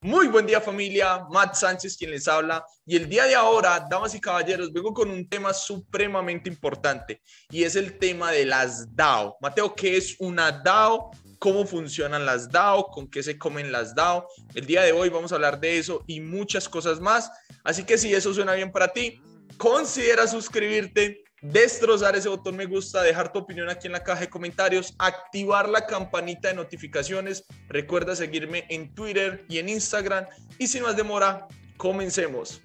Muy buen día familia, Matt Sánchez quien les habla y el día de ahora, damas y caballeros, vengo con un tema supremamente importante y es el tema de las DAO. Mateo, ¿qué es una DAO? ¿Cómo funcionan las DAO? ¿Con qué se comen las DAO? El día de hoy vamos a hablar de eso y muchas cosas más, así que si eso suena bien para ti, considera suscribirte, destrozar ese botón me gusta, dejar tu opinión aquí en la caja de comentarios, activar la campanita de notificaciones, recuerda seguirme en Twitter y en Instagram y sin más demora, comencemos.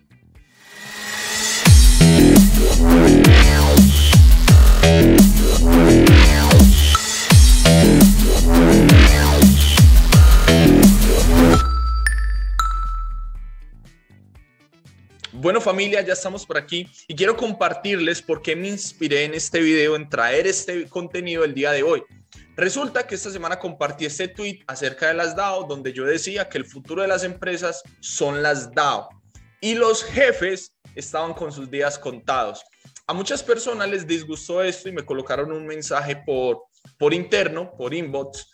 Bueno familia, ya estamos por aquí y quiero compartirles por qué me inspiré en este video, en traer este contenido el día de hoy. Resulta que esta semana compartí este tweet acerca de las DAO donde yo decía que el futuro de las empresas son las DAO y los jefes estaban con sus días contados. A muchas personas les disgustó esto y me colocaron un mensaje por interno, por inbox,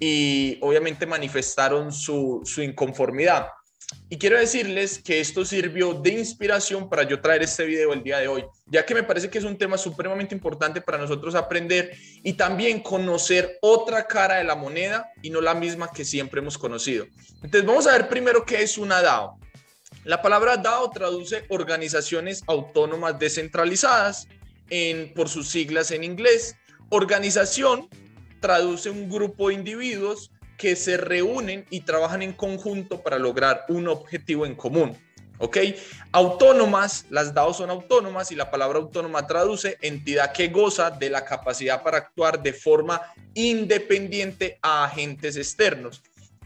y obviamente manifestaron su inconformidad. Y quiero decirles que esto sirvió de inspiración para yo traer este video el día de hoy, ya que me parece que es un tema supremamente importante para nosotros aprender y también conocer otra cara de la moneda y no la misma que siempre hemos conocido. Entonces vamos a ver primero qué es una DAO. La palabra DAO traduce organizaciones autónomas descentralizadas por sus siglas en inglés. Organización traduce un grupo de individuos que se reúnen y trabajan en conjunto para lograr un objetivo en común. ¿Ok? Autónomas, las DAO son autónomas y la palabra autónoma traduce entidad que goza de la capacidad para actuar de forma independiente a agentes externos.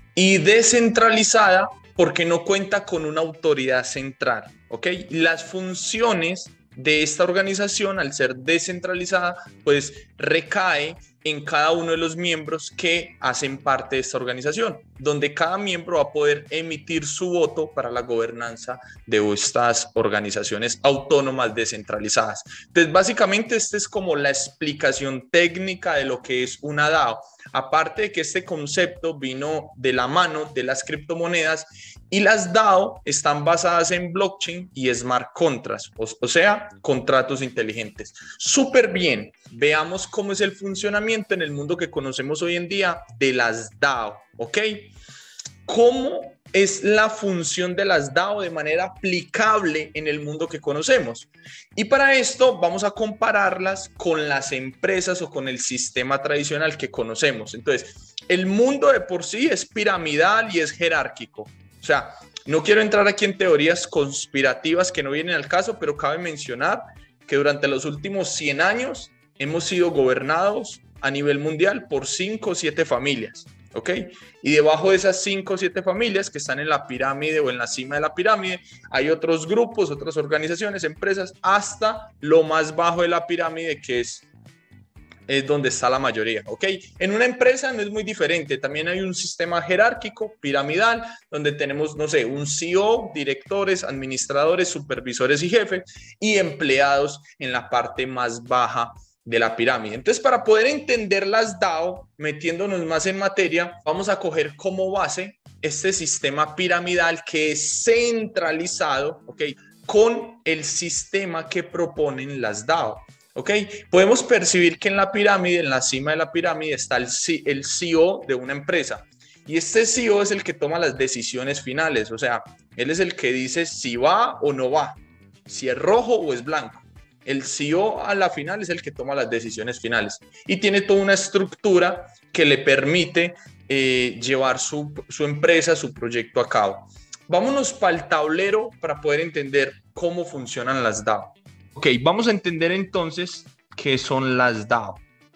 Y descentralizada porque no cuenta con una autoridad central. ¿Ok? Las funciones de esta organización, al ser descentralizada, pues recae en cada uno de los miembros que hacen parte de esta organización, donde cada miembro va a poder emitir su voto para la gobernanza de estas organizaciones autónomas descentralizadas. Entonces, básicamente, esta es como la explicación técnica de lo que es una DAO. Aparte de que este concepto vino de la mano de las criptomonedas y las DAO están basadas en blockchain y smart contracts, o sea, contratos inteligentes. Súper bien, veamos cómo es el funcionamiento en el mundo que conocemos hoy en día de las DAO, ¿ok? ¿Cómo es la función de las DAO de manera aplicable en el mundo que conocemos? Y para esto vamos a compararlas con las empresas o con el sistema tradicional que conocemos. Entonces, el mundo de por sí es piramidal y es jerárquico. O sea, no quiero entrar aquí en teorías conspirativas que no vienen al caso, pero cabe mencionar que durante los últimos 100 años hemos sido gobernados a nivel mundial por 5 o 7 familias. ¿Ok? Y debajo de esas 5 o 7 familias que están en la pirámide o en la cima de la pirámide, hay otros grupos, otras organizaciones, empresas, hasta lo más bajo de la pirámide, que es donde está la mayoría, ¿ok? En una empresa no es muy diferente, también hay un sistema jerárquico, piramidal, donde tenemos, no sé, un CEO, directores, administradores, supervisores y jefes, y empleados en la parte más baja de la pirámide. Entonces, para poder entender las DAO, metiéndonos más en materia, vamos a coger como base este sistema piramidal que es centralizado, ¿ok? Con el sistema que proponen las DAO. ¿Ok? Podemos percibir que en la pirámide, en la cima de la pirámide, está el CEO de una empresa. Y este CEO es el que toma las decisiones finales. O sea, él es el que dice si va o no va, si es rojo o es blanco. El CEO a la final es el que toma las decisiones finales. Y tiene toda una estructura que le permite llevar su empresa, su proyecto a cabo. Vámonos para el tablero para poder entender cómo funcionan las DAO. Ok, vamos a entender entonces qué son las DAO.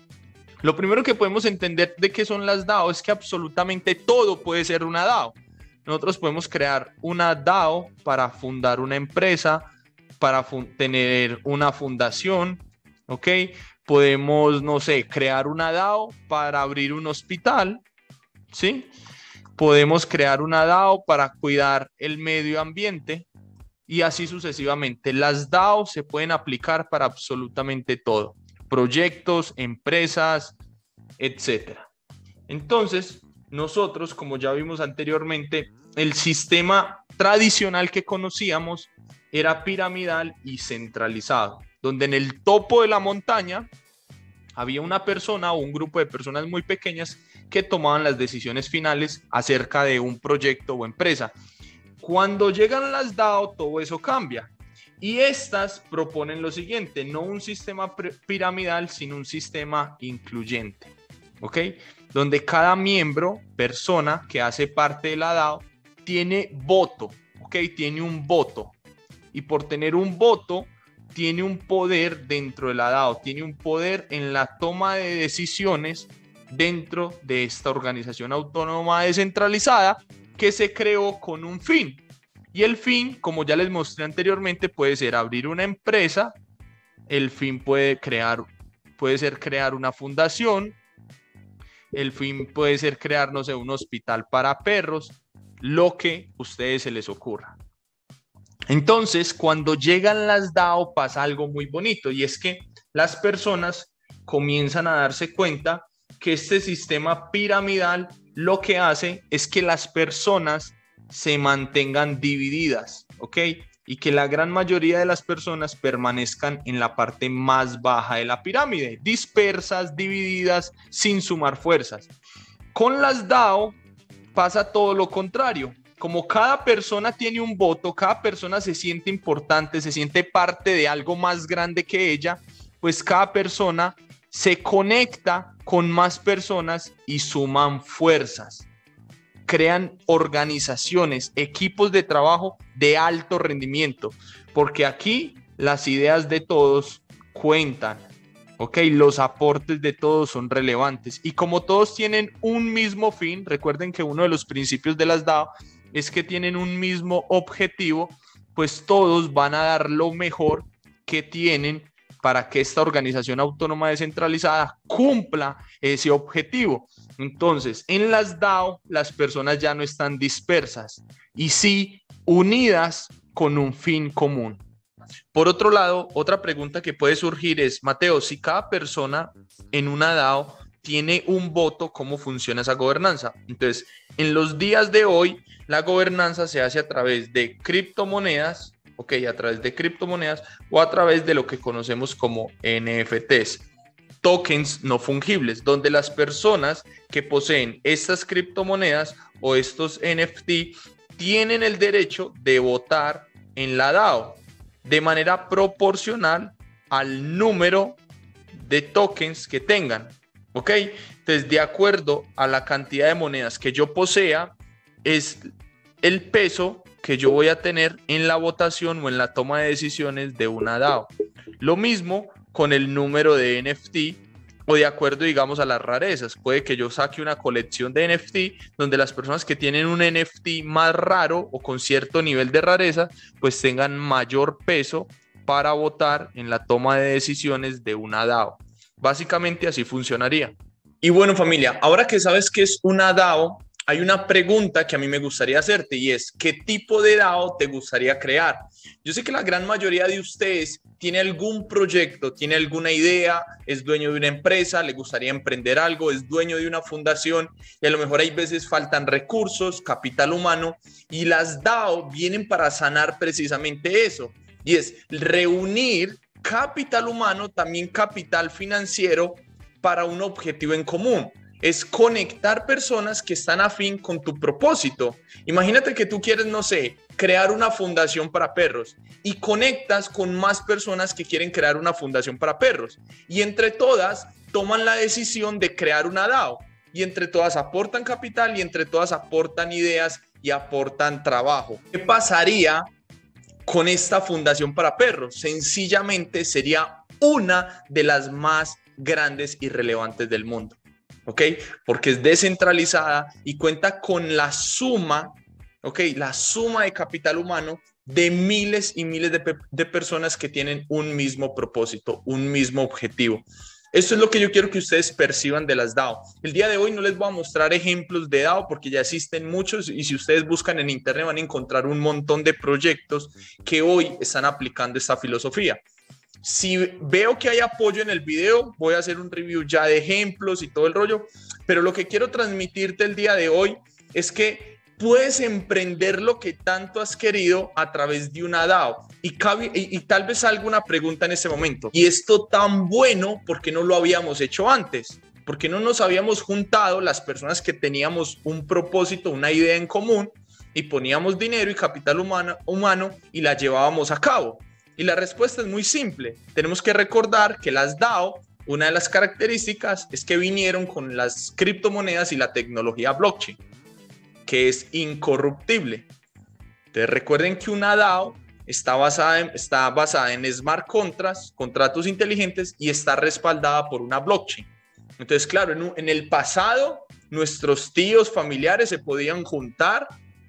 Lo primero que podemos entender de qué son las DAO es que absolutamente todo puede ser una DAO. Nosotros podemos crear una DAO para fundar una empresa, para tener una fundación, ¿ok? Podemos, no sé, crear una DAO para abrir un hospital, ¿sí? Podemos crear una DAO para cuidar el medio ambiente, y así sucesivamente. Las DAO se pueden aplicar para absolutamente todo, proyectos, empresas, etcétera. Entonces, nosotros, como ya vimos anteriormente, el sistema tradicional que conocíamos era piramidal y centralizado, donde en el topo de la montaña había una persona o un grupo de personas muy pequeñas que tomaban las decisiones finales acerca de un proyecto o empresa. Cuando llegan las DAO, todo eso cambia. Y estas proponen lo siguiente, no un sistema piramidal, sino un sistema incluyente, ¿ok? Donde cada miembro, persona que hace parte de la DAO, tiene voto, ¿ok? Tiene un voto. Y por tener un voto, tiene un poder dentro de la DAO, tiene un poder en la toma de decisiones dentro de esta organización autónoma descentralizada que se creó con un fin. Y el fin, como ya les mostré anteriormente, puede ser abrir una empresa, el fin puede ser crear una fundación, el fin puede ser crear, no sé, un hospital para perros, lo que a ustedes se les ocurra. Entonces, cuando llegan las DAO pasa algo muy bonito y es que las personas comienzan a darse cuenta que este sistema piramidal lo que hace es que las personas se mantengan divididas, ¿ok? Y que la gran mayoría de las personas permanezcan en la parte más baja de la pirámide, dispersas, divididas, sin sumar fuerzas. Con las DAO pasa todo lo contrario. Como cada persona tiene un voto, cada persona se siente importante, se siente parte de algo más grande que ella, pues cada persona se conecta con más personas y suman fuerzas. Crean organizaciones, equipos de trabajo de alto rendimiento, porque aquí las ideas de todos cuentan, ¿ok? Los aportes de todos son relevantes y como todos tienen un mismo fin, recuerden que uno de los principios de las DAO es que tienen un mismo objetivo, pues todos van a dar lo mejor que tienen para que esta organización autónoma descentralizada cumpla ese objetivo. Entonces, en las DAO, las personas ya no están dispersas y sí unidas con un fin común. Por otro lado, otra pregunta que puede surgir es, Mateo, si cada persona en una DAO tiene un voto, ¿cómo funciona esa gobernanza? Entonces, en los días de hoy, la gobernanza se hace a través de criptomonedas, ¿ok? A través de criptomonedas o a través de lo que conocemos como NFTs, tokens no fungibles, donde las personas que poseen estas criptomonedas o estos NFT tienen el derecho de votar en la DAO de manera proporcional al número de tokens que tengan, ¿ok? Entonces, de acuerdo a la cantidad de monedas que yo posea, es el peso que yo voy a tener en la votación o en la toma de decisiones de una DAO. Lo mismo con el número de NFT o de acuerdo, digamos, a las rarezas. Puede que yo saque una colección de NFT donde las personas que tienen un NFT más raro o con cierto nivel de rareza, pues tengan mayor peso para votar en la toma de decisiones de una DAO. Básicamente así funcionaría. Y bueno, familia, ahora que sabes qué es una DAO, hay una pregunta que a mí me gustaría hacerte y es, ¿qué tipo de DAO te gustaría crear? Yo sé que la gran mayoría de ustedes tiene algún proyecto, tiene alguna idea, es dueño de una empresa, le gustaría emprender algo, es dueño de una fundación y a lo mejor hay veces faltan recursos, capital humano y las DAO vienen para sanar precisamente eso y es reunir capital humano, también capital financiero para un objetivo en común. Es conectar personas que están afín con tu propósito. Imagínate que tú quieres, no sé, crear una fundación para perros y conectas con más personas que quieren crear una fundación para perros y entre todas toman la decisión de crear una DAO y entre todas aportan capital y entre todas aportan ideas y aportan trabajo. ¿Qué pasaría con esta fundación para perros? Sencillamente sería una de las más grandes y relevantes del mundo. ¿Ok? Porque es descentralizada y cuenta con la suma, ¿ok? La suma de capital humano de miles y miles de personas que tienen un mismo propósito, un mismo objetivo. Esto es lo que yo quiero que ustedes perciban de las DAO. El día de hoy no les voy a mostrar ejemplos de DAO porque ya existen muchos y si ustedes buscan en internet van a encontrar un montón de proyectos que hoy están aplicando esta filosofía. Si veo que hay apoyo en el video, voy a hacer un review ya de ejemplos y todo el rollo, pero lo que quiero transmitirte el día de hoy es que puedes emprender lo que tanto has querido a través de una DAO. Y tal vez salga una pregunta en ese momento. ¿Y esto tan bueno, por qué no lo habíamos hecho antes? ¿Por qué no nos habíamos juntado las personas que teníamos un propósito, una idea en común y poníamos dinero y capital humano y la llevábamos a cabo? Y la respuesta es muy simple. Tenemos que recordar que las DAO, una de las características es que vinieron con las criptomonedas y la tecnología blockchain, que es incorruptible. Entonces recuerden que una DAO está basada en smart contracts, contratos inteligentes, y está respaldada por una blockchain. Entonces, claro, en el pasado, nuestros tíos familiares se podían juntar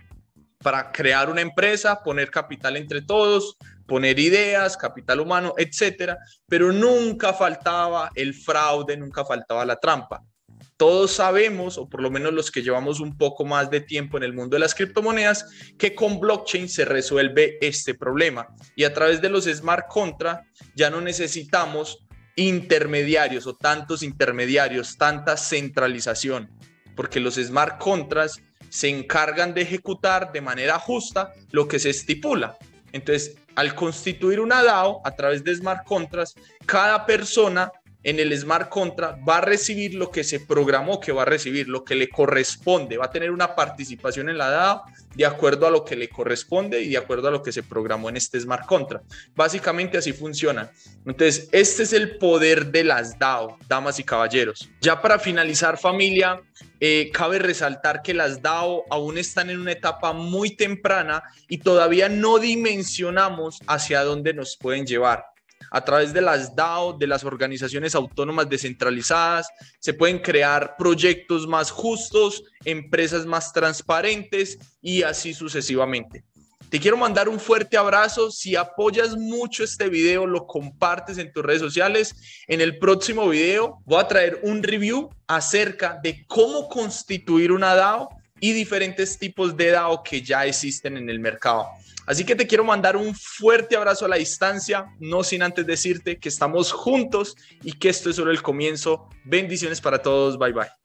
para crear una empresa, poner capital entre todos, poner ideas, capital humano, etcétera, pero nunca faltaba el fraude, nunca faltaba la trampa. Todos sabemos, o por lo menos los que llevamos un poco más de tiempo en el mundo de las criptomonedas, que con blockchain se resuelve este problema. Y a través de los smart contracts ya no necesitamos intermediarios o tantos intermediarios, tanta centralización, porque los smart contracts se encargan de ejecutar de manera justa lo que se estipula. Entonces, al constituir una DAO a través de smart contracts, cada persona en el smart contract va a recibir lo que se programó que va a recibir, lo que le corresponde, va a tener una participación en la DAO de acuerdo a lo que le corresponde y de acuerdo a lo que se programó en este smart contract. Básicamente así funciona. Entonces, este es el poder de las DAO, damas y caballeros. Ya para finalizar, familia, cabe resaltar que las DAO aún están en una etapa muy temprana y todavía no dimensionamos hacia dónde nos pueden llevar. A través de las DAO, de las organizaciones autónomas descentralizadas, se pueden crear proyectos más justos, empresas más transparentes y así sucesivamente. Te quiero mandar un fuerte abrazo. Si apoyas mucho este video, lo compartes en tus redes sociales. En el próximo video voy a traer un review acerca de cómo constituir una DAO y diferentes tipos de DAO que ya existen en el mercado. Así que te quiero mandar un fuerte abrazo a la distancia, no sin antes decirte que estamos juntos y que esto es solo el comienzo. Bendiciones para todos. Bye, bye.